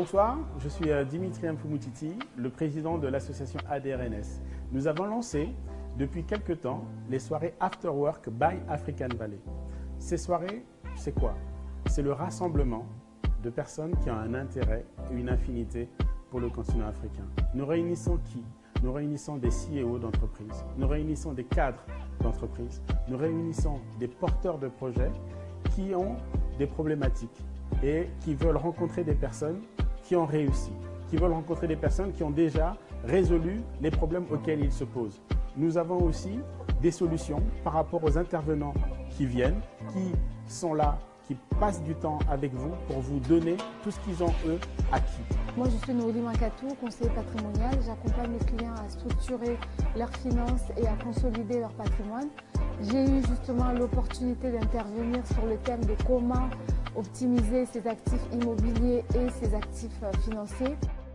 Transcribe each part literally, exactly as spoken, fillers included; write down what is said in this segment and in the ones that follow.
Bonsoir, je suis Dimitri Mfumutiti, le président de l'association A D R N S. Nous avons lancé depuis quelque temps les soirées After Work by African Valley. Ces soirées, c'est quoi? C'est le rassemblement de personnes qui ont un intérêt et une affinité pour le continent africain. Nous réunissons qui? Nous réunissons des C E O d'entreprises, nous réunissons des cadres d'entreprises, nous réunissons des porteurs de projets qui ont des problématiques et qui veulent rencontrer des personnes qui ont réussi, qui veulent rencontrer des personnes qui ont déjà résolu les problèmes auxquels ils se posent. Nous avons aussi des solutions par rapport aux intervenants qui viennent, qui sont là, qui passent du temps avec vous pour vous donner tout ce qu'ils ont, eux, acquis. Moi, je suis Noélie Mankatou, conseiller patrimonial. J'accompagne mes clients à structurer leurs finances et à consolider leur patrimoine. J'ai eu justement l'opportunité d'intervenir sur le thème de comment optimiser ses actifs immobiliers et ses actifs financiers.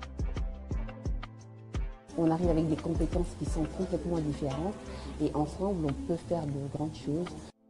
On arrive avec des compétences qui sont complètement différentes et ensemble, on peut faire de grandes choses.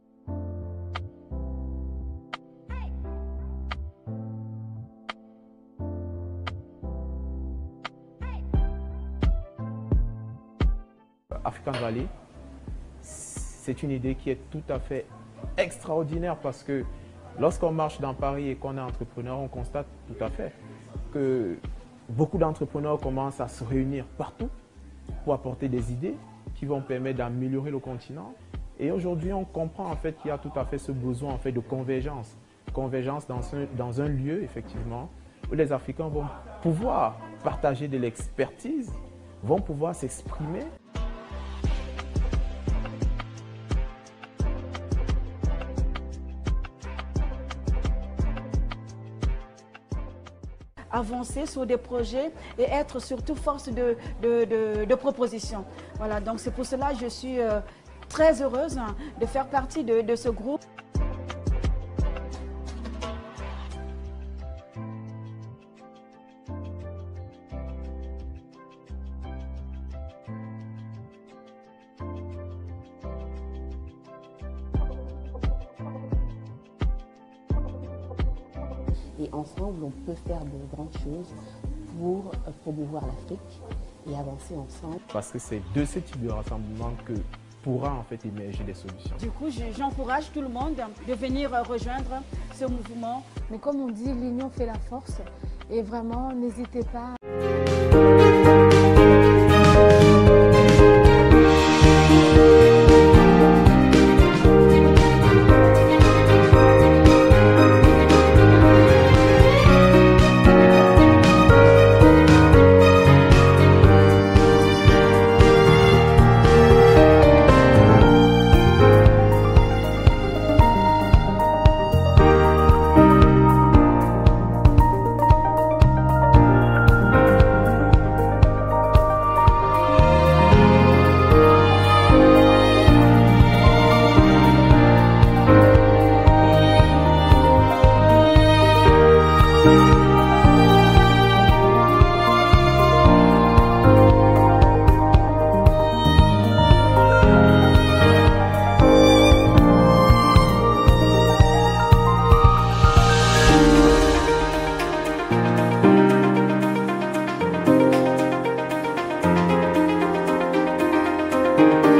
African Valley, c'est une idée qui est tout à fait extraordinaire parce que lorsqu'on marche dans Paris et qu'on est entrepreneur, on constate tout à fait que beaucoup d'entrepreneurs commencent à se réunir partout pour apporter des idées qui vont permettre d'améliorer le continent. Et aujourd'hui, on comprend en fait qu'il y a tout à fait ce besoin en fait de convergence. Convergence dans un, dans un lieu, effectivement, où les Africains vont pouvoir partager de l'expertise, vont pouvoir s'exprimer. Avancer sur des projets et être surtout force de, de, de, de proposition. Voilà, donc c'est pour cela que je suis euh, très heureuse hein, de faire partie de, de ce groupe. Et ensemble, on peut faire de grandes choses pour promouvoir l'Afrique et avancer ensemble. Parce que c'est de ce type de rassemblement que pourra en fait émerger des solutions. Du coup, j'encourage tout le monde de venir rejoindre ce mouvement. Mais comme on dit, l'union fait la force. Et vraiment, n'hésitez pas. Thank you.